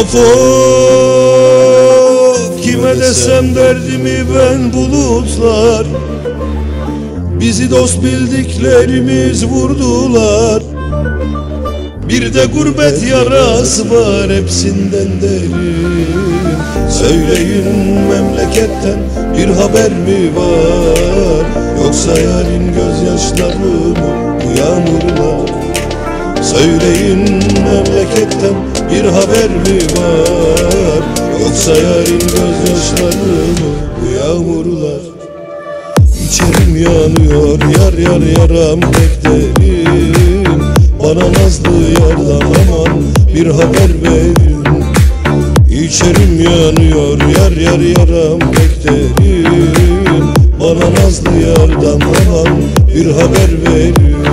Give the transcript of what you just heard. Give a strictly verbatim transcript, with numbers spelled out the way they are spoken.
Of of, kime desem derdimi ben bulutlar. Bizi dost bildiklerimiz vurdular. Bir de gurbet yarası var hepsinden derin. Söyleyin memleketten bir haber mi var? Yoksa yarın gözyaşları mı bu yağmurlar? Söyleyin memleketten bir haber mi var? Yoksa yarın gözyaşları mı bu yağmurlar? İçerim yanıyor yar yar yaram beklerim. Bana nazlı yardan aman bir haber verin. İçerim yanıyor yar yar yaram beklerim. Bana nazlı yardan aman bir haber verin.